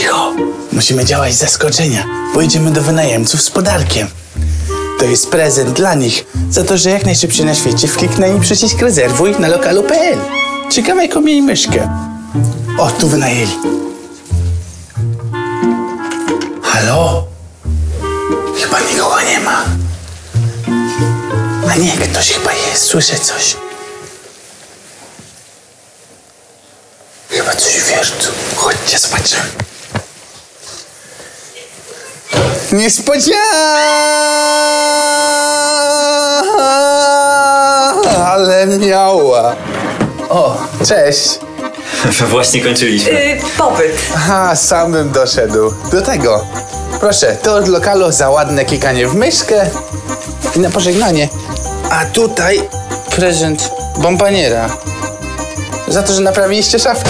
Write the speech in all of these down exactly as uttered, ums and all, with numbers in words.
Cicho. Musimy działać z zaskoczenia, bo idziemy do wynajemców z podarkiem. To jest prezent dla nich za to, że jak najszybciej na świecie wkliknęli przycisk rezerwuj na lokalu kropka p l. Ciekawe, jaką mieli myszkę. O, tu wynajęli. Halo? Chyba nikogo nie ma. A nie, ktoś chyba jest. Słyszę coś. Chyba coś w wieżcu. Chodźcie, zobaczymy. Niespodzianka! Ale miała. O, cześć. Właśnie kończyliśmy. Yy, pobyt. Aha, sam bym doszedł. Do tego. Proszę, to od lokalu za ładne klikanie w myszkę i na pożegnanie. A tutaj prezent bombaniera. Za to, że naprawiliście szafkę.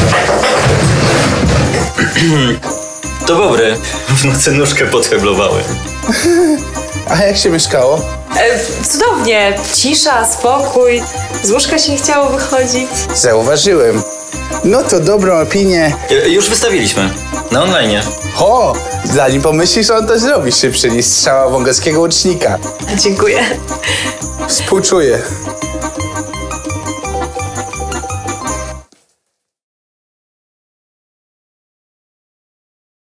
To dobre. W nocy nóżkę podheblowały. A jak się mieszkało? E, cudownie. Cisza, spokój. Z łóżka się nie chciało wychodzić. Zauważyłem. No to dobrą opinię. E, Już wystawiliśmy. Na online. O, zanim pomyślisz, on to zrobi szybszy niż strzała wągowskiego łucznika. Dziękuję. Współczuję.